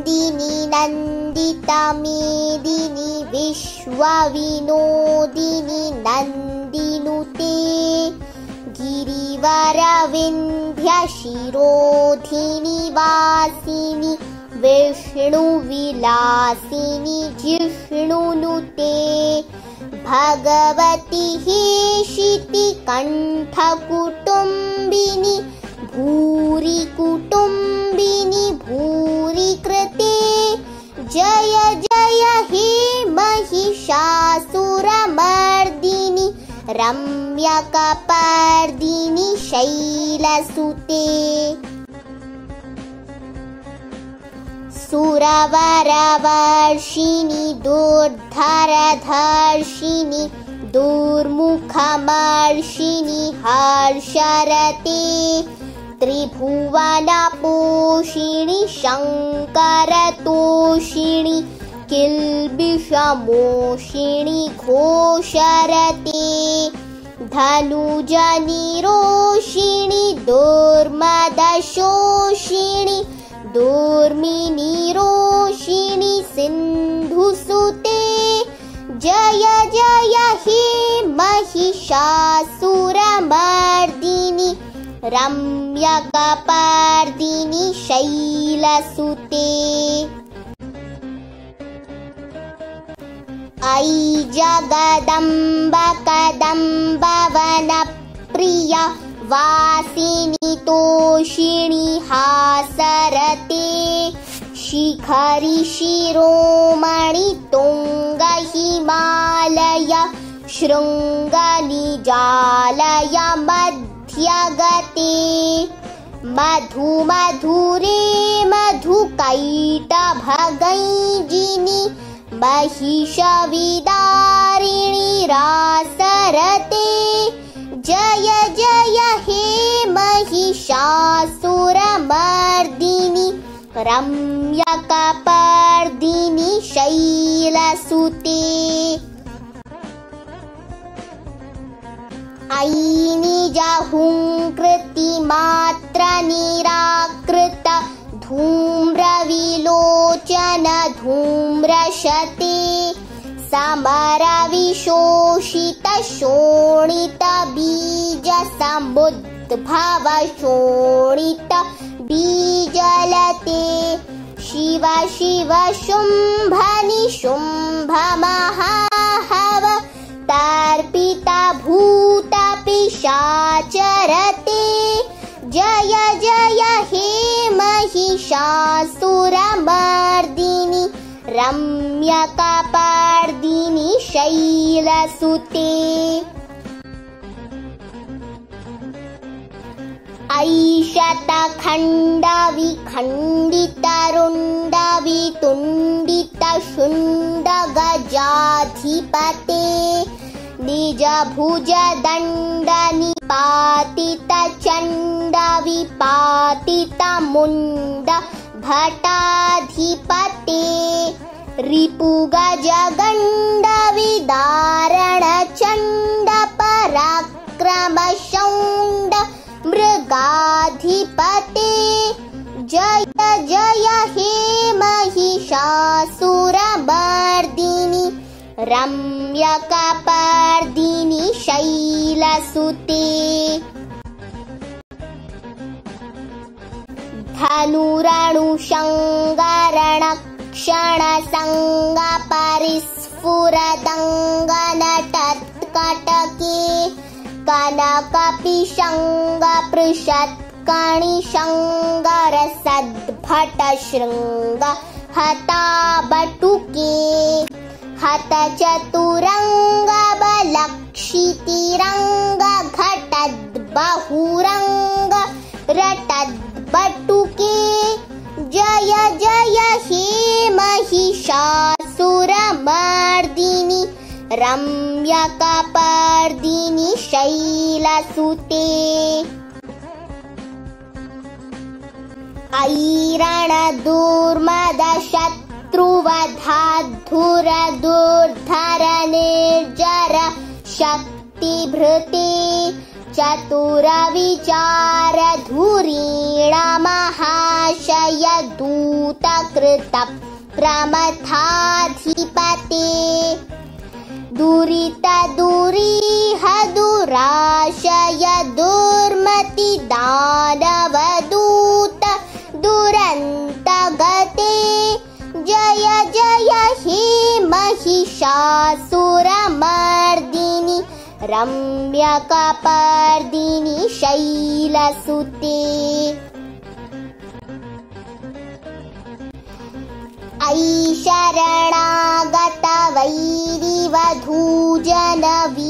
नन्दितमेदिनि विश्वविनोदिनि नन्दिनुते गिरिवरविन्ध्यशिरोधिनि वासिनि विष्णुविलासिनि जिष्णुनुते भगवति हेशितिकण्ठकुटुम्बिनि भूरि कुटुम्बिनि भूरि कृते जय जय हे महिषासुरमर्दिनि रम्यकपर्दिनि शैलसुते सुरवरवर्षिणि दुर्धरधर्षिणि दुर्मुखमर्षिणि हर्षरते त्रिभुवनपोषिणि शङ्करतोषिणि किल्बिषमोषिणि घोषरते धनुजनिरोषिणि दुर्मदशोषिणि दुर्मिनिरोषिणि सिन्धुसुते जय जय हे महिषासुरमर्दिनि रम्यकपर्दिनि शैलसुते अयि जगदम्ब कदम्बवनप्रिया वासिनि तोषिणि हासरते शिखरि शिरोमणि तुङ्ग हिमालय शृङ्गनिजालय मध्यगते मधुमधुरे मधुकैटभगैजिनि महिषविदारिणि रासरते जय जय हे महिषासुरमर्दिनि रम्यकपर्दिनि शैलसुते अयि निजहुङ्कृतिमात्रनिराकृत धूम्रविलोचन धूम्रशते समरविशोषित शोणित बीजसमुद्भव शोणित बीजलते शिव शिव शुम्भ निशुम्भ महाहव तर्पिता भूत पिशाचरते जय जय हे महिषासुरमर्दिनि रम्यकपर्दिनि शैलसुते ऐशतखण्डविखण्डितरुण्डवितुण्डितशुण्डगजाधिपते निजभुजदण्डनिपातितचण्डविपातितमुण्ड भटाधिपते रिपुगजगण्डविदारणचण्डपराक्रमशौण्ड मृगाधिपते जय जय हे महिषासुरमर्दिनि रम्यकपर्दिनि शैलसुते धनुराणुशङ्गारणक्षणसङ्गपरिस्फुरदङ्गनटत्कटके कनकपिशङ्गपृषत्कणिशङ्गरसद्भटशृङ्ग हताबटुके हतचतुरङ्गबलक्षितिरङ्ग घटद्बहुरङ्ग रटद्बटुके जय जय हे महिषासुरमर्दिनि रम्यकपर्दिनि शैलसुते ऐरणदुर्मदशत्रुवधाद्धुरदुर्धर निर्जर शक्तिभृते चतुरविचारधुरीण महाशय दूतकृत प्रमथाधिपते दुरितदुरीह दुराशय दुर्मति दानवदूत दुरन्तगते जय जय हे महिषासुरमर्दिनि रम्यकपर्दिनि शैलसुते अयि शरणागत वैरिवधूजन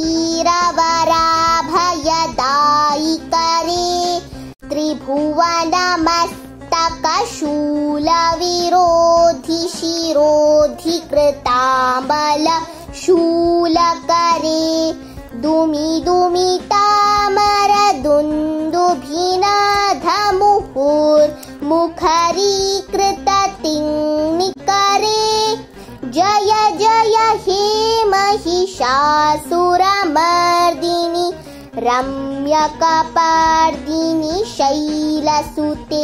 वीरवराभयदायिकरे त्रिभुवनमस्तकशूलविरोधि शिरोधि कृतामल शूलकरे दुमिदुमितामरदुन्दुभिनाधमुहुर्मुखरीकृततिङ्निकरे जय जय हे महिषासुरमर्दिनि रम्यकपर्दिनि शैलसुते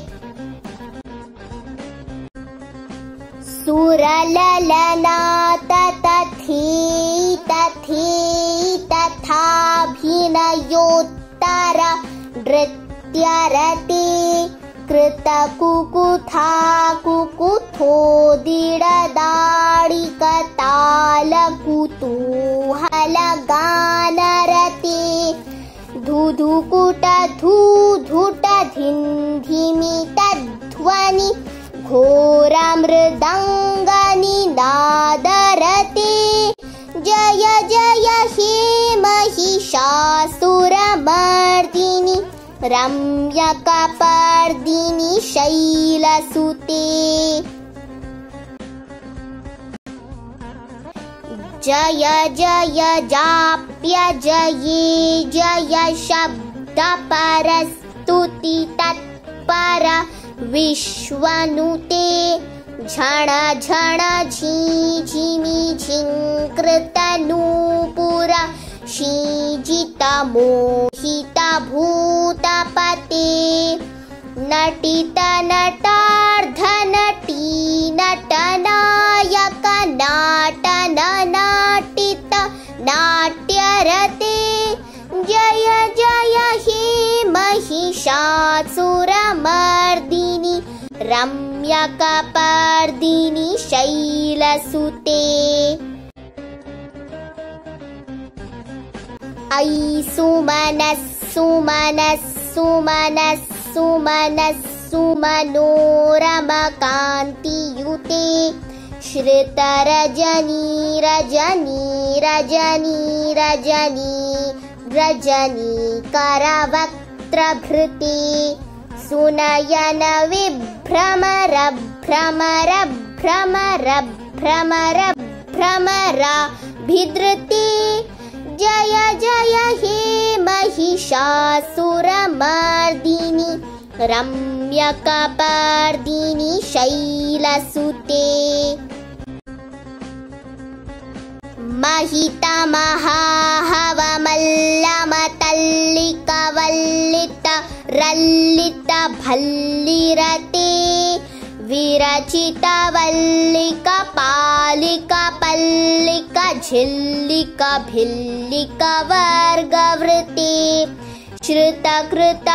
सुरललनाथ तथेति तथाभिनयोत्तर नृत्यरते कृतकुकुथा कुकुथोदिडदाडिकतालकुतूहलगानरते धुधुकुट धूधुट धिन्धिमितध्वनि घोरमृदङ्गनिनादरते जय जय हे महिषासुरमर्दिनि रम्यकपर्दिनि शैलसुते जय जय जाप्य जये जय शब्दपरस्तुति तत्पर विश्वनुते झण झण झिझिमि झिङ्कृतनूपुर शीजित मोहित भूतपते नटित नटार्ध नटी नटनायक नाटन नाटित नाट्यरते जय जय हे महिषासुरमर्दिनि रम्यकपर्दिनि शैलसुते अयि सुमनस्सुमनस्सुमनस्सुमनोरमकान्तियुते श्रितरजनी रजनी रजनी रजनी रजनी करवक्त्रभृते सुनयन विभ्रमर भ्रमर भ्रमर भ्रमर भ्रमर भिद्रते जय जय हे महिषासुरमर्दिनि रम्यकपर्दिनि शैलसुते महितमहाहवमल्लमतल्लिकवल्लित रल्लित भल्लिरते विरचितवल्लिक पालिक पल्लिक झिल्लिक भिल्लिक वर्गवृते श्रुतकृत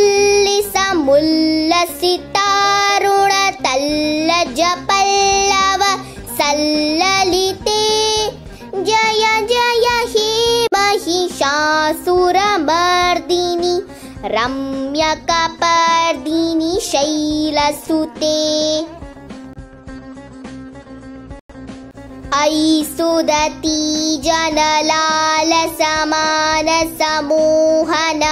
फुल्लिसमुल्लसितारुण तल्लज पल्लव सल्ललिते जय जय हे महिषासुरमर्दिनि रम्यकपर्दिनि शैलसुते अयि सुदती जनलालसमान समोहन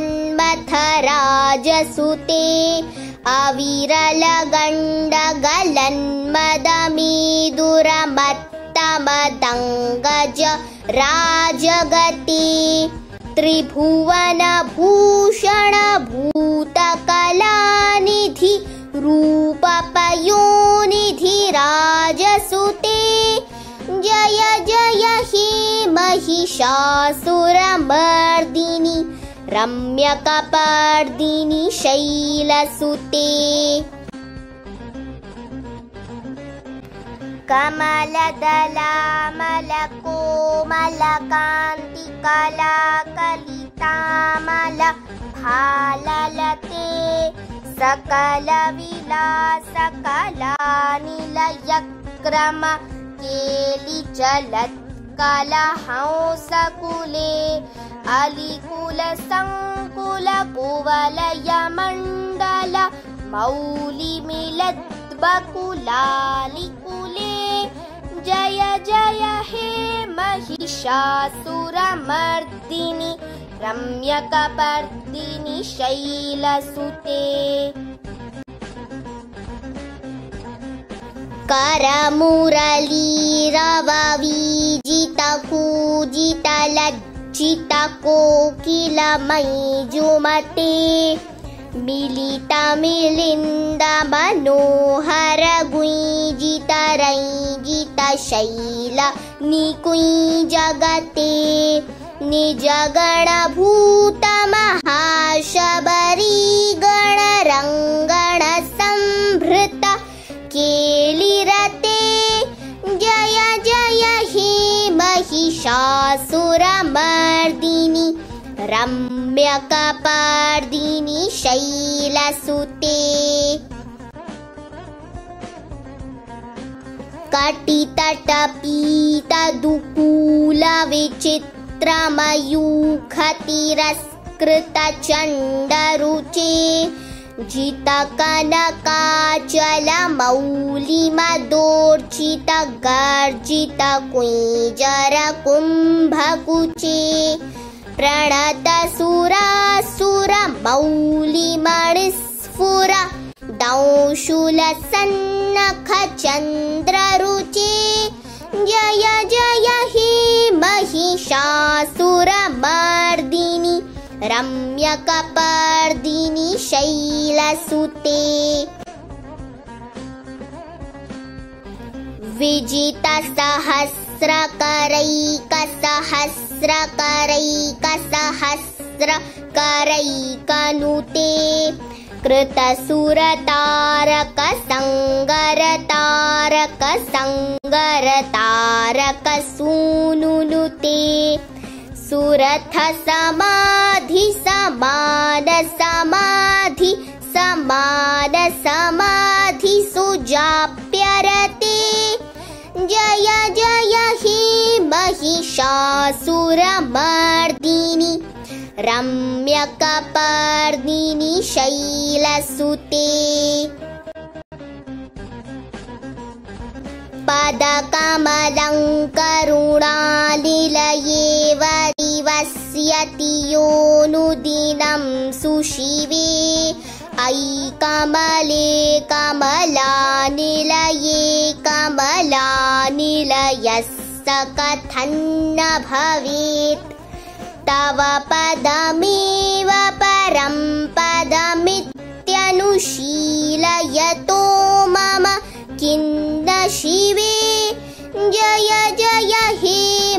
मन्मथराजसुते अविरलगण्डगलन्मदमेदुरमत्तमदङ्गज राजगते त्रिभुवनभूषण भूतकलानिधि रूपपयोनिधि राजसुते जय जय हे महिषासुरमर्दिनि रम्यकपर्दिनि शैलसुते कमलदलामलकोमलकान्तिकलाकलितामलभाललते सकलविलासकलानिलयक्रम केलिचलत्कलहंसकुले अलिकुलसङ्कुलकुवलयमण्डल मौलिमिलद्बकुलालिकुले जय जय हे महिषासुरमर्दिनि रम्यकपर्दिनि शैलसुते करमुरलीरववीजितकूजितलज्जितकोकिलमञ्जुमते मिलितमिलिन्दमनोहरगुञ्जितरञ्जितशैल निकुञ्जगते निजगणभूतमहाशबरीगणरङ्गणसंभृत केलिरते जय जय हे महिषासुरमर्दिनि रम्यकपर्दिनि शैलसुते कटितटपीतदुकूलविचित्रमयूखतिरस्कृतचण्डरुचे जितकनकाचलमौलिमदोर्जितगर्जितकुञ्जरकुम्भकुचे प्रणतसुरासुरमौलिमणिस्फुर दंशूलसन्नखचन्द्ररुचे जय जय हे महिषासुरमर्दिनि रम्यकपर्दिनि शैलसुते विजितसहस्रकरैकसहस्रकरैकसहस्रकरैकनुते कृतसुरतारकसंगरतारकसंगरतारकसूनुनुते सुरथ समाधि समान समाधि समान समाधि सुजाप्यरते जय जय हे महिषासुरमर्दिनि रम्यकपर्दिनि शैलसुते पदकमलङ्करुणानिलयेव दिवस्यति योऽनुदिनं सुशिवे अयि कमले कमलानिलये कमलानिलयस्य कथन्न भवेत् तव पदमेव परं पदमित्यनुशीलयतो मम किन्न शिवे जय जय हे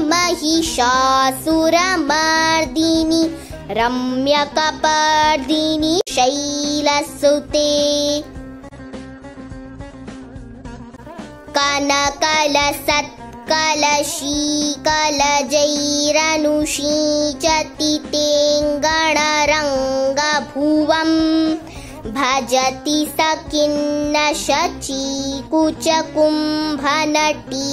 महिषासुरमर्दिनि रम्यकपर्दिनि शैलसुते कनकलसत्कलशीकलजैरनुषीचति तेऽङ्गणरङ्गभुवम् भजति स किन्न शचीकुचकुम्भनटी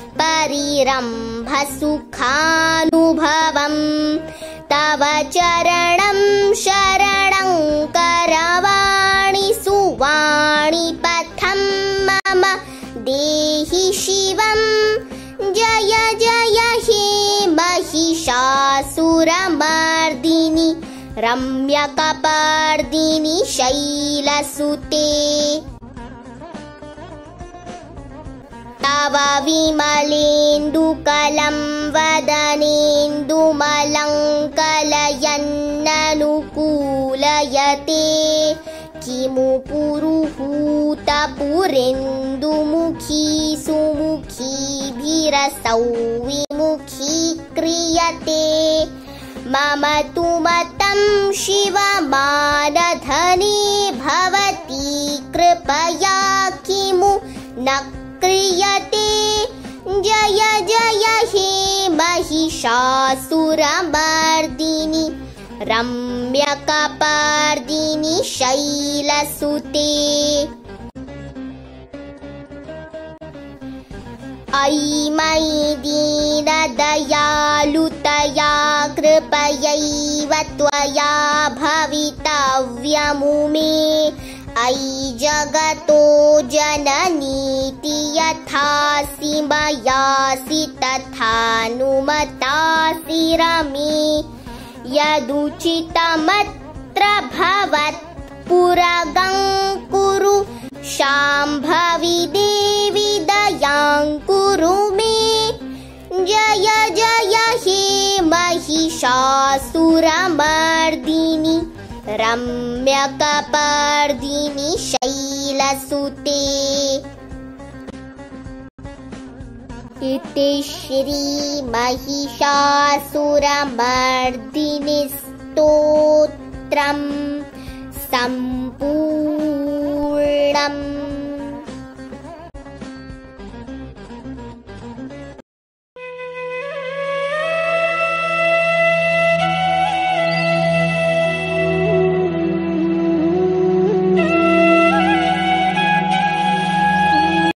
परिरम्भसुखानुभवम् तव चरणं शरणं करवाणि सुवाणि पथं मम देहि शिवम् जय जय हे महिषासुरमर्दिनि रम्यकपर्दिनि शैलसुते तव विमलेन्दुकलं वदनेन्दुमलङ्कलयन्ननुकूलयते किमु पुरुहूतपुरेन्दुमुखी सुमुखीभिः शिरसौ विमुखीक्रियते मम तु मतं शिवमानधने भवती कृपया किमु न क्रियते जय जय हे महिषासुरमर्दिनि रम्यकपर्दिनि शैलसुते अयि मयि दीनदयालुतया कृपयैव त्वया भवितव्यमुमे अयि जगतो जननीति यथासि मयासि तथानुमतासि रमे यदुचितमत्र भवत्पुरगं कुरु शाम्भवी देवी दयां कुरु मे जय जय हे महिषासुरमर्दिनि रम्यकपर्दिनि शैलसुते। इति श्री महिषासुरमर्दिनि स्तोत्रम् सम्पूर्णम्।